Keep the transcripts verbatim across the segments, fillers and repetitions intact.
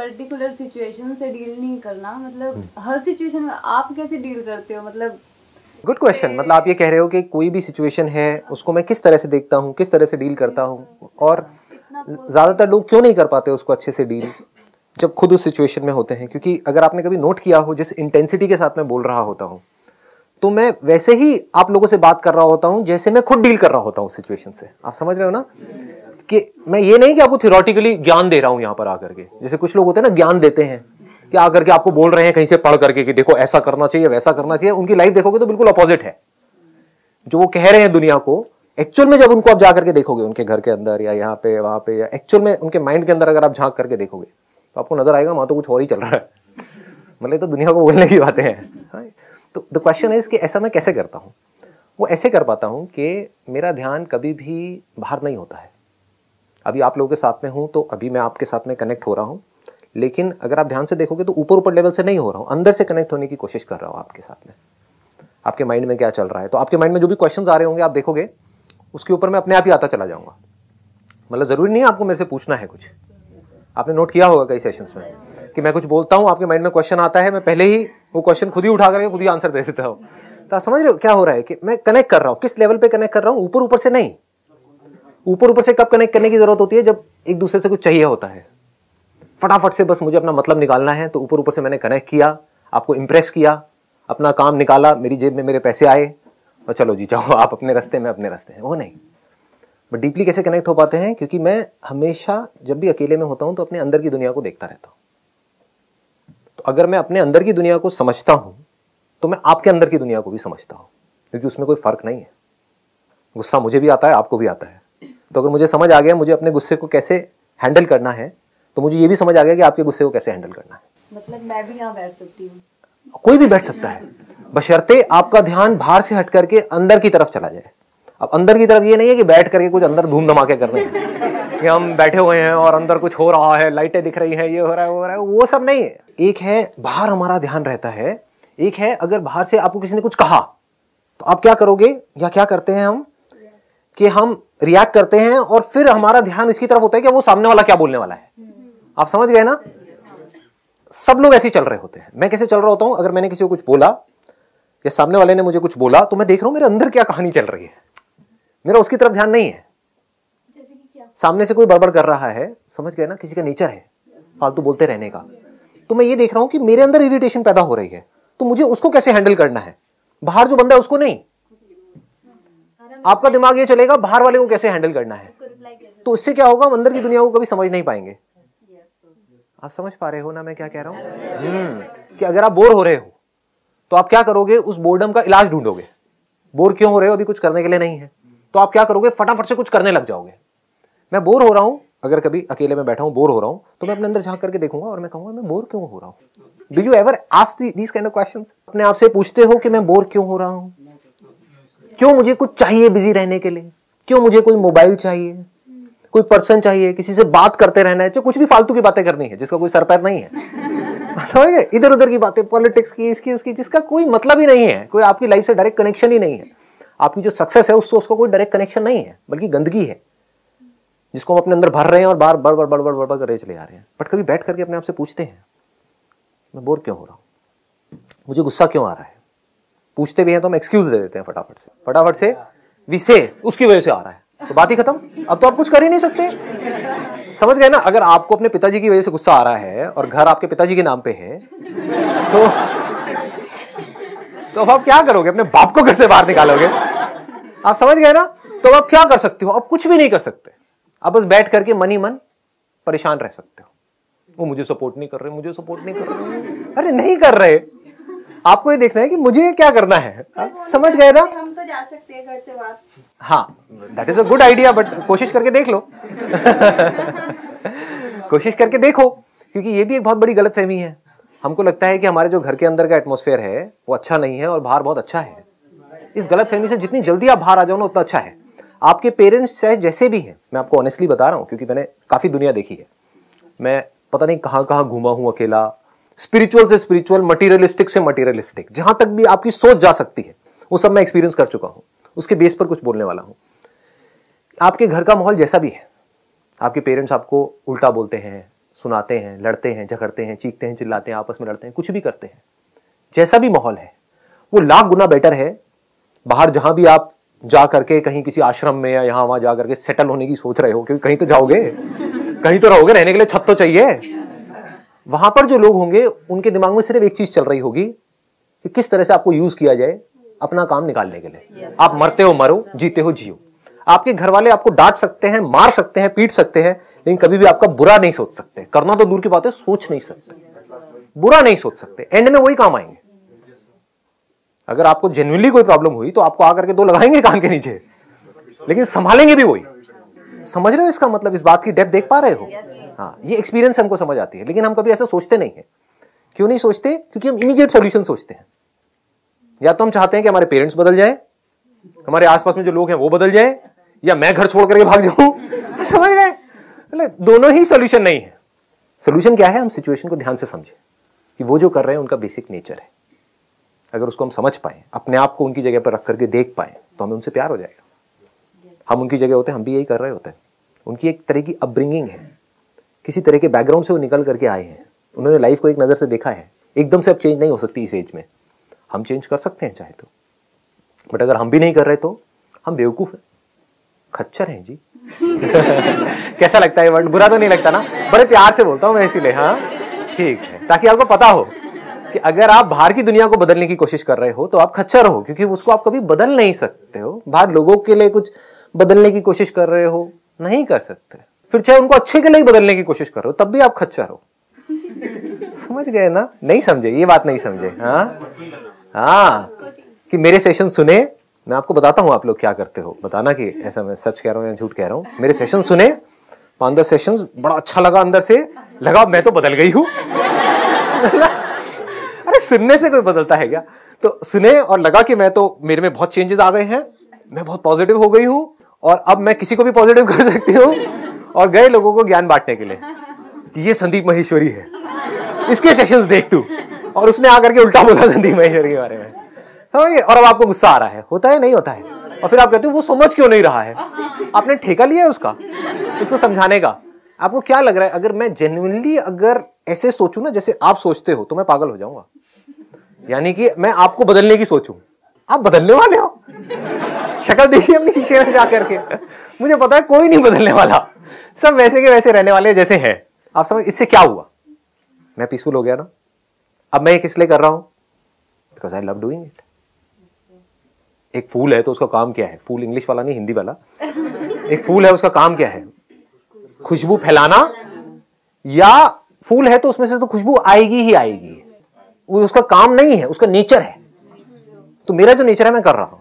Particular situation से deal नहीं करना, मतलब हर सिचुएशन में आप कैसे डील करते हो? मतलब गुड क्वेश्चन। मतलब आप ये कह रहे हो कि कोई भी सिचुएशन है उसको मैं किस तरह से देखता हूँ, किस तरह से डील करता हूँ, और ज़्यादातर लोग क्यों नहीं कर पाते उसको अच्छे से डील जब खुद उस सिचुएशन में होते हैं। क्योंकि अगर आपने कभी नोट किया हो जिस इंटेंसिटी के साथ मैं बोल रहा होता हूँ तो मैं वैसे ही आप लोगों से बात कर रहा होता हूँ जैसे मैं खुद डील कर रहा होता हूँ उस सिचुएशन से। आप समझ रहे हो ना कि मैं ये नहीं कि आपको थियोरेटिकली ज्ञान दे रहा हूँ यहाँ पर आकर के, जैसे कुछ लोग होते हैं ना ज्ञान देते हैं कि आकर के आपको बोल रहे हैं कहीं से पढ़ करके कि देखो ऐसा करना चाहिए वैसा करना चाहिए। उनकी लाइफ देखोगे तो बिल्कुल अपोजिट है जो वो कह रहे हैं दुनिया को। एक्चुअल में जब उनको आप जाकर के देखोगे उनके घर के अंदर या यहाँ पे वहां पे या एक्चुअल में उनके माइंड के अंदर अगर आप झांक करके देखोगे तो आपको नजर आएगा वहां तो कुछ और ही चल रहा है। मतलब तो दुनिया को बोलने की बातें हैं। तो द क्वेश्चन इज कि ऐसा मैं कैसे करता हूँ? वो ऐसे कर पाता हूँ कि मेरा ध्यान कभी भी बाहर नहीं होता है। अभी आप लोगों के साथ में हूँ तो अभी मैं आपके साथ में कनेक्ट हो रहा हूँ, लेकिन अगर आप ध्यान से देखोगे तो ऊपर ऊपर लेवल से नहीं हो रहा हूँ, अंदर से कनेक्ट होने की कोशिश कर रहा हूँ आपके साथ में। आपके माइंड में क्या चल रहा है, तो आपके माइंड में जो भी क्वेश्चंस आ रहे होंगे आप देखोगे उसके ऊपर मैं अपने आप ही आता चला जाऊंगा। मतलब जरूरी नहीं है आपको मेरे से पूछना है कुछ। आपने नोट किया होगा कई सेशंस में कि मैं कुछ बोलता हूँ, आपके माइंड में क्वेश्चन आता है, मैं पहले ही वो क्वेश्चन खुद ही उठा करके खुद ही आंसर दे देता हूँ। तो आप समझ रहे हो क्या हो रहा है कि मैं कनेक्ट कर रहा हूँ, किस लेवल पे कनेक्ट कर रहा हूँ, ऊपर ऊपर से नहीं। ऊपर ऊपर से कब कनेक्ट करने की जरूरत होती है? जब एक दूसरे से कुछ चाहिए होता है, फटाफट से बस मुझे अपना मतलब निकालना है, तो ऊपर ऊपर से मैंने कनेक्ट किया, आपको इंप्रेस किया, अपना काम निकाला, मेरी जेब में मेरे पैसे आए और चलो जी जाओ आप अपने रास्ते में अपने रास्ते हैं। वो नहीं। बट डीपली कैसे कनेक्ट हो पाते हैं? क्योंकि मैं हमेशा जब भी अकेले में होता हूं तो अपने अंदर की दुनिया को देखता रहता हूं। तो अगर मैं अपने अंदर की दुनिया को समझता हूं तो मैं आपके अंदर की दुनिया को भी समझता हूं, क्योंकि उसमें कोई फर्क नहीं है। गुस्सा मुझे भी आता है, आपको भी आता है। तो अगर मुझे समझ आ गया मुझे अपने गुस्से को कैसे हैंडल करना है, तो मुझे ये भी समझ आ गया कि आपके गुस्से को कैसे हैंडल करना है। मतलब मैं भी यहाँ बैठ सकती हूँ, कोई भी बैठ सकता है, बशर्ते आपका ध्यान बाहर से हट करके अंदर की तरफ चला जाए। अब अंदर की तरफ ये नहीं है कि बैठ करके कुछ अंदर धूम धमाके कर रहे हैं कि हम बैठे हुए हैं और अंदर कुछ हो रहा है, लाइटें दिख रही हैं, ये हो रहा है वो हो रहा है, वो सब नहीं है। एक है बाहर हमारा ध्यान रहता है, एक है अगर बाहर से आपको किसी ने कुछ कहा तो आप क्या करोगे या क्या करते हैं हम कि हम रिएक्ट करते हैं और फिर हमारा ध्यान इसकी तरफ होता है कि वो सामने वाला क्या बोलने वाला है। आप समझ गए ना? सब लोग ऐसे ही चल रहे होते हैं। मैं कैसे चल रहा होता हूं? अगर मैंने किसी को कुछ बोला या सामने वाले ने मुझे कुछ बोला तो मैं देख रहा हूं मेरे अंदर क्या कहानी चल रही है, मेरा उसकी तरफ ध्यान नहीं है। जैसे कि क्या? सामने से कोई बड़बड़ कर रहा है, समझ गए ना, किसी का नेचर है फालतू बोलते रहने का, तो मैं ये देख रहा हूं कि मेरे अंदर इरिटेशन पैदा हो रही है, तो मुझे उसको कैसे हैंडल करना है। बाहर जो बंदा है उसको नहीं, आपका दिमाग ये चलेगा बाहर वाले को कैसे हैंडल करना है। तो इससे क्या होगा, हम अंदर की दुनिया को कभी समझ नहीं पाएंगे। आप समझ पा रहे हो ना मैं क्या कह रहा हूं? हम्म कि अगर आप बोर हो रहे हो तो आप क्या करोगे, उस बोर्डम का इलाज ढूंढोगे। बोर क्यों हो रहे हो? अभी कुछ करने के लिए नहीं है, तो आप क्या करोगे, फटाफट से कुछ करने लग जाओगे। मैं बोर हो रहा हूं, अगर कभी अकेले में बैठा हूं बोर हो रहा हूं तो मैं अपने अंदर झांक करके देखूंगा और मैं कहूंगा मैं बोर क्यों हो रहा हूं। Do you ever ask these kind of questions? अपने आप से पूछते हो कि मैं बोर क्यों हो रहा हूं, क्यों मुझे कुछ चाहिए बिजी रहने के लिए, क्यों मुझे कोई मोबाइल चाहिए, कोई पर्सन चाहिए, किसी से बात करते रहना है, जो कुछ भी फालतू की बातें करनी है जिसका कोई सर पैर नहीं है। समझ गए? इधर उधर की बातें, पॉलिटिक्स की, इसकी उसकी, जिसका कोई मतलब ही नहीं है, कोई आपकी लाइफ से डायरेक्ट कनेक्शन ही नहीं है। आपकी जो सक्सेस है उससे उसका कोई डायरेक्ट कनेक्शन नहीं है, बल्कि गंदगी है जिसको हम अपने अंदर भर रहे हैं और बार बार बार बार बार बार कर चले जा रहे हैं। बट कभी बैठ करके अपने आप से पूछते हैं मैं बोर क्यों हो रहा हूं, मुझे गुस्सा क्यों आ रहा है। पूछते भी हैं तो हम एक्सक्यूज दे देते हैं फटाफट से, फटाफट से वी से उसकी वजह से आ रहा है, तो बात ही खत्म। अब तो आप कुछ कर ही नहीं सकते। समझ गए ना? अगर आपको अपने पिताजी की वजह से गुस्सा आ रहा है और घर आपके पिताजी के नाम पे है तो तो अब आप क्या करोगे, अपने बाप को घर से बाहर निकालोगे। आप समझ गए ना? तो आप क्या कर सकते हो? आप कुछ भी नहीं कर सकते। आप बस बैठ करके मन ही मन परेशान रह सकते हो। वो मुझे सपोर्ट नहीं कर रहे, मुझे सपोर्ट नहीं कर रहे। अरे नहीं कर रहे, आपको ये देखना है कि मुझे क्या करना है। आप समझ गए ना? हम तो जा सकते हैं घर से बाहर। हाँ, that is a good idea, but कोशिश करके देख लो। कोशिश करके देखो, क्योंकि ये भी एक बहुत बड़ी गलतफहमी है। हमको लगता है कि हमारे जो घर के अंदर का एटमॉस्फेयर है वो अच्छा नहीं है और बाहर बहुत अच्छा है। इस गलतफहमी से जितनी जल्दी आप बाहर आ जाओ ना उतना अच्छा है। आपके पेरेंट्स चाहे जैसे भी हैं, मैं आपको ऑनेस्टली बता रहा हूँ क्योंकि मैंने काफी दुनिया देखी है। मैं पता नहीं कहां कहां घूमा हूं अकेला, स्पिरिचुअल से स्पिरिचुअल, मटीरियलिस्टिक से मटीरियलिस्टिक, जहां तक भी आपकी सोच जा सकती है वो सब मैं एक्सपीरियंस कर चुका हूं। उसके बेस पर कुछ बोलने वाला हूं। आपके घर का माहौल जैसा भी है, आपके पेरेंट्स आपको उल्टा बोलते हैं, सुनाते हैं, लड़ते हैं, झगड़ते हैं, चीखते हैं, चिल्लाते हैं, आपस में लड़ते हैं, कुछ भी करते हैं, जैसा भी माहौल है वो लाख गुना बेटर है बाहर जहां भी आप जा करके कहीं किसी आश्रम में या यहां वहां जा करके सेटल होने की सोच रहे हो, क्योंकि कहीं तो जाओगे, कहीं तो रहोगे, रहने के लिए छत तो चाहिए। वहां पर जो लोग होंगे उनके दिमाग में सिर्फ एक चीज चल रही होगी कि किस तरह से आपको यूज किया जाए अपना काम निकालने के लिए। yes. आप मरते हो मरो, जीते हो जियो। आपके घर वाले आपको डांट सकते हैं, मार सकते हैं, पीट सकते हैं, लेकिन कभी भी आपका बुरा नहीं सोच सकते। करना तो दूर की बात है, सोच नहीं सकते, बुरा नहीं सोच सकते। एंड में वही काम आएंगे। अगर आपको जेन्युइनली कोई प्रॉब्लम हुई तो आपको आकर के दो लगाएंगे कान के नीचे, लेकिन संभालेंगे भी वही। समझ रहे हो इसका मतलब? इस बात की डेप्थ देख पा रहे हो? हाँ, ये एक्सपीरियंस हमको समझ आती है, लेकिन हम कभी ऐसा सोचते नहीं है। क्यों नहीं सोचते? क्योंकि हम इमीडिएट सॉल्यूशन सोचते हैं। या तो हम चाहते हैं कि हमारे पेरेंट्स बदल जाए, हमारे आसपास में जो लोग हैं वो बदल जाए, या मैं घर छोड़ करके भाग जाऊं। समझ गए? दोनों ही सॉल्यूशन नहीं है। सॉल्यूशन क्या है? हम सिचुएशन को ध्यान से समझें कि वो जो कर रहे हैं उनका बेसिक नेचर है। अगर उसको हम समझ पाए, अपने आप को उनकी जगह पर रख करके देख पाए, तो हमें उनसे प्यार हो जाएगा। हम उनकी जगह होते हैं, हम भी यही कर रहे होते हैं। उनकी एक तरह की अपब्रिंगिंग है, किसी तरह के बैकग्राउंड से वो निकल करके आए हैं, उन्होंने लाइफ को एक नज़र से देखा है। एकदम से अब चेंज नहीं हो सकती इस एज में। हम चेंज कर सकते हैं चाहे तो, बट अगर हम भी नहीं कर रहे तो हम बेवकूफ़ हैं, खच्चर हैं जी। कैसा लगता है वर्ड? बुरा तो नहीं लगता ना? बड़े प्यार से बोलता हूँ मैं इसीलिए। हाँ ठीक है, ताकि आपको पता हो कि अगर आप बाहर की दुनिया को बदलने की कोशिश कर रहे हो तो आप खच्चर हो, क्योंकि उसको आप कभी बदल नहीं सकते हो। बाहर लोगों के लिए कुछ बदलने की कोशिश कर रहे हो, नहीं कर सकते। फिर चाहे उनको अच्छे के लिए बदलने की कोशिश कर रहे हो, तब भी आप खच्चर हो। समझ गए ना? नहीं समझे? ये बात नहीं समझे? हाँ हाँ, कि मेरे सेशन सुने, मैं आपको बताता हूं आप लोग क्या करते हो, बताना कि ऐसा मैं सच कह रहा हूं या झूठ कह रहा हूं। मेरे सेशन सुने, पांच दस सेशंस, बड़ा अच्छा लगा, अंदर से लगा मैं तो बदल गई हूं। अरे सुनने से कोई बदलता है क्या? तो सुने और लगा कि मैं तो, मेरे में बहुत चेंजेस आ गए हैं, मैं बहुत पॉजिटिव हो गई हूं और अब मैं किसी को भी पॉजिटिव कर सकती हूँ। और गए लोगों को ज्ञान बांटने के लिए कि ये संदीप महेश्वरी है, इसके सेशंस देख तू। और उसने आकर के उल्टा बोला संदीप महेश्वरी के बारे में, समझिए? और अब आपको गुस्सा आ रहा है, होता है नहीं होता है? और फिर आप कहते हो वो समझ क्यों नहीं रहा है? आपने ठेका लिया है उसका, उसको समझाने का। आपको क्या लग रहा है? अगर मैं जेन्युइनली अगर ऐसे सोचूं ना जैसे आप सोचते हो, तो मैं पागल हो जाऊंगा। यानी कि मैं आपको बदलने की सोचूं, आप बदलने वाले हो। शक्ल देखिए अपनी शीशे में जा करके, मुझे पता है कोई नहीं बदलने वाला, सब वैसे के वैसे रहने वाले जैसे हैं। आप समझ? इससे क्या हुआ? मैं पीसफुल हो गया ना। अब मैं ये किस लिए कर रहा हूं? Because I love doing it. एक फूल है तो उसका काम क्या है? फूल इंग्लिश वाला नहीं, हिंदी वाला। एक फूल है, उसका काम क्या है? खुशबू फैलाना। या फूल है तो उसमें से तो खुशबू आएगी ही आएगी, वो उसका काम नहीं है, उसका नेचर है। तो मेरा जो नेचर है मैं कर रहा हूं,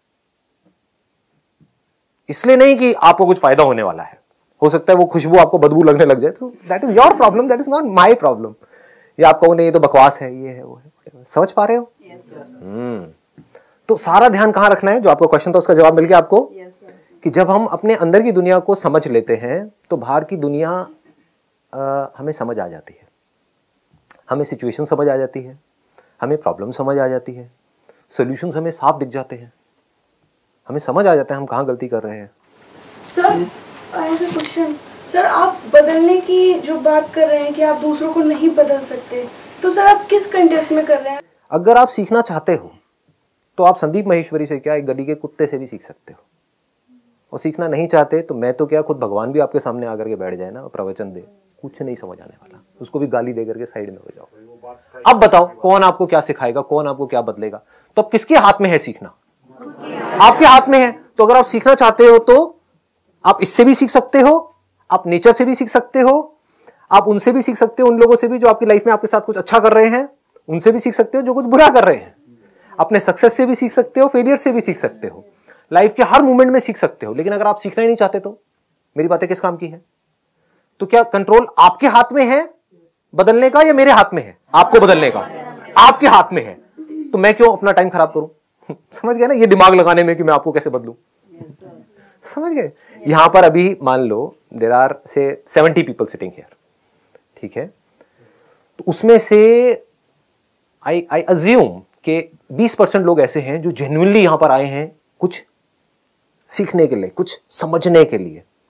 इसलिए नहीं कि आपको कुछ फायदा होने वाला है। हो सकता है वो खुशबू आपको बदबू लगने लग जाए, तो that is your problem, that is not my problem. या आप कहो नहीं ये तो बकवास है, ये है वो है। समझ पा रहे हो? हम्म yes, तो सारा ध्यान कहां रखना है? जो आपका क्वेश्चन था उसका जवाब मिल गया आपको। yes, कि जब हम अपने अंदर की दुनिया को समझ लेते हैं तो बाहर की दुनिया आ, हमें समझ आ जाती है, हमें सिचुएशन समझ आ जाती है, हमें प्रॉब्लम समझ आ जाती है, सॉल्यूशंस हमें साफ दिख जाते हैं, हमें समझ आ जाता है हम कहाँ गलती कर रहे हैं। Sir I have a question. Sir आप बदलने की जो बात कर रहे हैं कि आप दूसरों को नहीं बदल सकते, तो सर आप किस कंटेक्स्ट में कर रहे हैं? अगर आप सीखना चाहते हो तो आप संदीप महेश्वरी से क्या, एक गली के कुत्ते से भी सीख सकते हो। और सीखना नहीं चाहते तो मैं तो क्या, खुद भगवान भी आपके सामने आकर के बैठ जाए ना और प्रवचन दे, कुछ नहीं समझ आने वाला, उसको भी गाली दे करके साइड में हो जाओ। अब बताओ कौन आपको क्या सिखाएगा, कौन आपको क्या बदलेगा? तो अब किसके हाथ में है सीखना? आपके हाथ में है। तो अगर आप सीखना चाहते हो तो आप इससे भी सीख सकते हो, आप नेचर से भी सीख सकते हो, आप उनसे भी सीख सकते हो, उन लोगों से भी जो आपकी लाइफ में आपके साथ कुछ अच्छा कर रहे हैं, उनसे भी सीख सकते हो जो कुछ बुरा कर रहे हैं। अपने सक्सेस से भी सीख सकते हो, फेलियर से भी सीख सकते हो, लाइफ के हर मोमेंट में सीख सकते हो। लेकिन अगर आप सीखना ही नहीं चाहते तो मेरी बातें किस काम की है? तो क्या कंट्रोल आपके हाथ में है बदलने का या मेरे हाथ में है आपको बदलने का? आपके हाथ में है। तो मैं क्यों अपना टाइम खराब करूं? समझ गए ना? ये दिमाग लगाने में कि मैं आपको कैसे बदलूं। समझ गए? यहां पर अभी मान लो there are say seventy people sitting here, ठीक है? तो उसमें से आई आई अज्यूम कि बीस परसेंट लोग ऐसे हैं जो जेन्युइनली यहां पर आए हैं कुछ सीखने के लिए, कुछ समझने के लिए।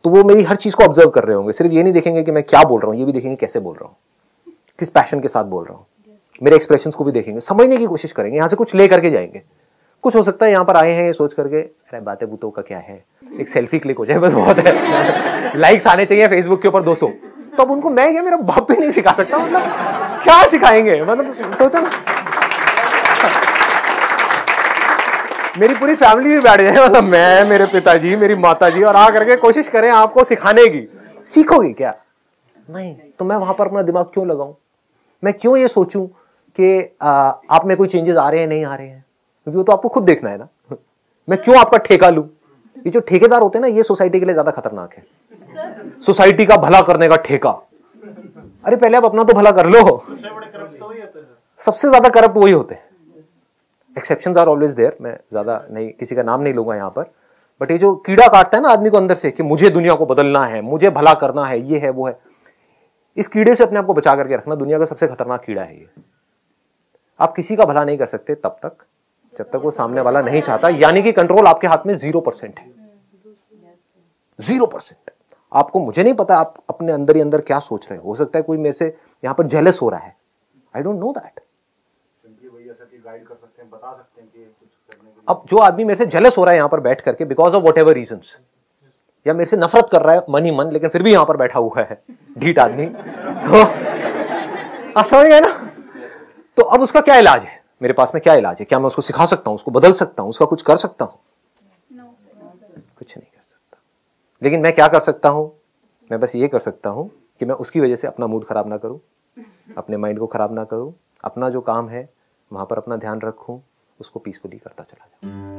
तो वो मेरी हर चीज को ऑब्जर्व कर रहे होंगे। सिर्फ ये नहीं देखेंगे कि मैं क्या बोल रहा हूँ, ये भी देखेंगे कैसे बोल रहा हूँ, किस पैशन के साथ बोल रहा हूँ, मेरे एक्सप्रेशंस को भी देखेंगे, समझने की कोशिश करेंगे, यहाँ से कुछ ले करके जाएंगे। कुछ हो सकता है यहाँ पर आए हैं ये सोच करके अरे बातें बूतों का क्या है, एक सेल्फी क्लिक हो जाए बस बहुत है, लाइक्स आने चाहिए फेसबुक के ऊपर दो सौ, तो अब उनको मैं क्या मेरा बाप भी नहीं सिखा सकता, मतलब क्या सिखाएंगे, मतलब सोचो ना मेरी पूरी फैमिली भी बैठ जाए, मतलब मैं, मेरे पिताजी, मेरी माताजी, और आ करके कोशिश करें आपको सिखाने की, सीखोगे क्या? नहीं। तो मैं वहां पर अपना दिमाग क्यों लगाऊं? मैं क्यों ये सोचूं कि आप में कोई चेंजेस आ रहे हैं नहीं आ रहे हैं, क्योंकि वो तो आपको खुद देखना है ना। मैं क्यों आपका ठेका लूं? ये जो ठेकेदार होते हैं ना, ये सोसाइटी के लिए ज्यादा खतरनाक है। सोसाइटी का भला करने का ठेका, अरे पहले आप अपना तो भला कर लो। सबसे ज्यादा करप्ट वही होते हैं। एक्सेप्शंस आर ऑलवेज देयर, मैं ज्यादा नहीं किसी का नाम नहीं लूंगा यहाँ पर, बट ये जो कीड़ा काटता है ना आदमी को अंदर से कि मुझे दुनिया को बदलना है, मुझे भला करना है, ये है वो है, इस कीड़े से अपने आप को बचा करके रखना। दुनिया का सबसे खतरनाक कीड़ा है ये। आप किसी का भला नहीं कर सकते तब तक जब तक वो सामने वाला नहीं चाहता, यानी कि कंट्रोल आपके हाथ में जीरो परसेंट है। Zero percent. आपको, मुझे नहीं पता आप अपने अंदर ही अंदर क्या सोच रहे हो। हो सकता है कोई मेरे से यहाँ पर जेलस हो रहा है, आई डोंट नो दैट। अब जो आदमी मेरे से जेलस हो रहा है यहाँ पर बैठ करके because of whatever reasons, या मेरे से नफरत कर रहा है मन ही मन, लेकिन फिर भी यहाँ पर बैठा हुआ है ढीठ आदमी, तो आप समझ गए ना। तो अब उसका क्या इलाज है? मेरे पास में क्या इलाज है? क्या मैं उसको सिखा सकता हूं, उसको बदल सकता हूं, उसका कुछ कर सकता हूं? कुछ नहीं कर सकता। लेकिन मैं क्या कर सकता हूं? मैं बस ये कर सकता हूं कि मैं उसकी वजह से अपना मूड खराब ना करूं, अपने माइंड को खराब ना करूं, अपना जो काम है वहां पर अपना ध्यान रखूं, उसको पीसफुली करता चला जाऊं।